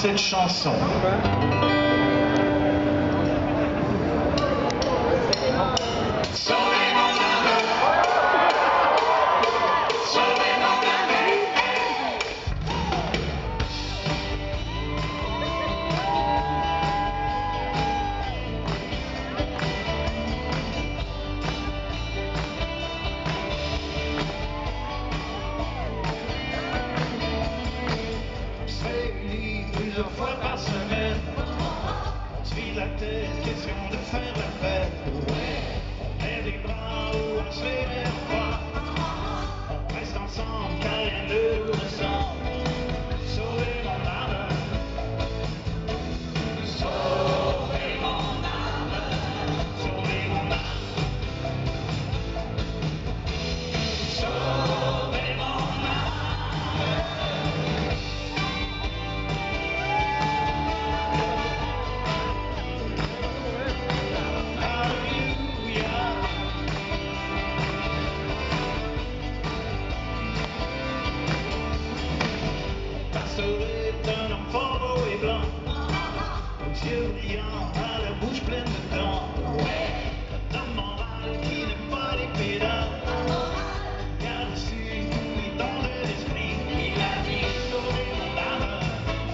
cette chanson. Plusieurs fois par semaine, on se vide la tête, question de faire la fête. On lève les bras ou on se réveille en froid. On reste ensemble car rien ne nous ressemble. Sauvez mon âme, sauvez mon âme, sauvez mon âme, sauvez mon âme. Est un homme fort, beau et blanc, aux yeux brillants, à la bouche pleine de dents. Un homme moral qui n'aime pas les pédales, car dessus tout est dans de l'esprit. Il a dit sauvez mon âme,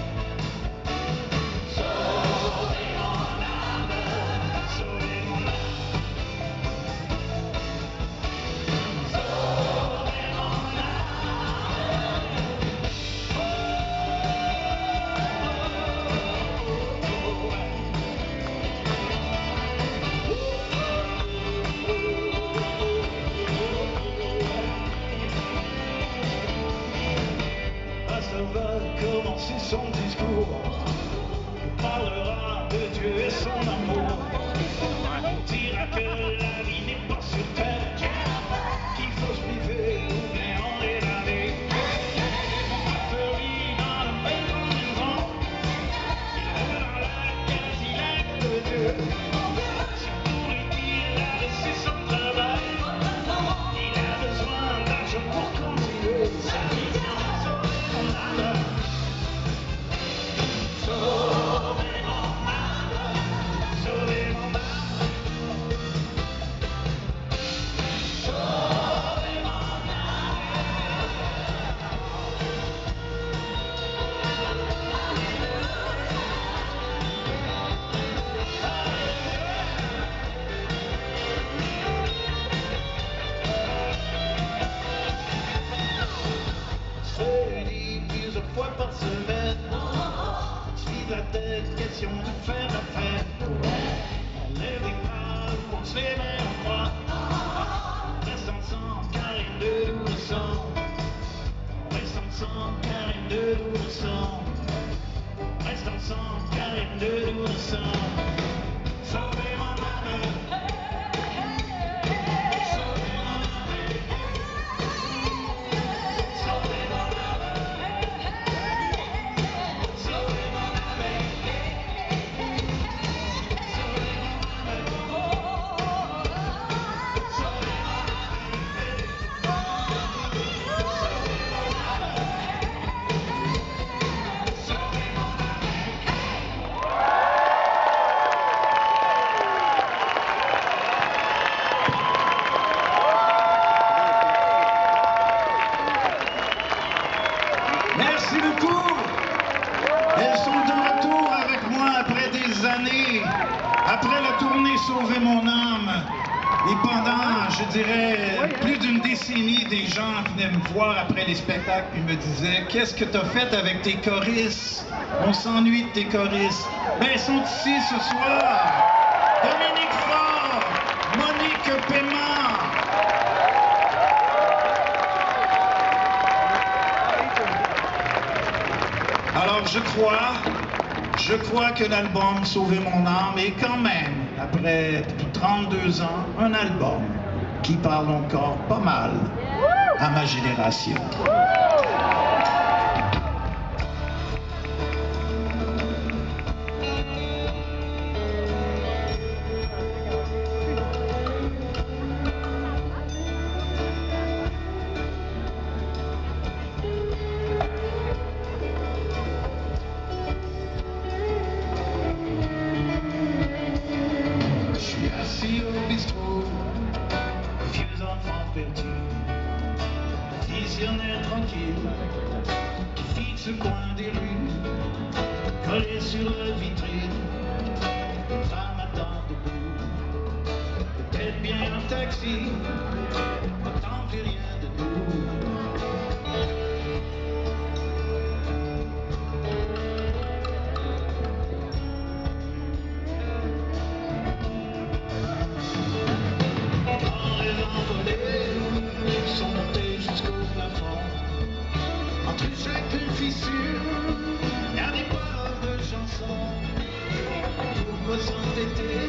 sauvez mon âme, sauvez mon âme, sauvez mon âme. Va commencer son discours. Il parlera de Dieu et son amour. Il dira que la vie n'est pas sur terre, qu'il faut se priver ou bien en évader. On a fleuri dans le maison du vent. Il est dans la case, il aime de Dieu. Surtout il a laissé son travail. Il a besoin d'argent pour continuer sa vie. Plusieurs fois par semaine, on se vide la tête, question de faire la fête. On lève les bras, on se les met en croix. On reste ensemble car rien ne nous ressemble. On reste ensemble car rien ne nous ressemble. On reste ensemble car rien ne nous ressemble. Sauvez mon âme. Merci beaucoup. Elles sont de retour avec moi après des années, après la tournée Sauver mon âme. Et pendant, je dirais, plus d'une décennie, des gens venaient me voir après les spectacles et me disaient « Qu'est-ce que tu as fait avec tes choristes? On s'ennuie de tes choristes. » Ben, ils sont ici ce soir. Dominique Faure, Monique Paiement. Alors, je crois que l'album Sauver mon âme est quand même, après 32 ans, un album qui parle encore pas mal à ma génération. ce coin des rues, collé sur la vitrine, une femme attend debout, peut-être bien un taxi, n'attend plus rien de nous. Quand les envolées sont montées jusqu'au plafond, entre chaque fissure, y a des paroles de chansons. Pourquoi s'entêter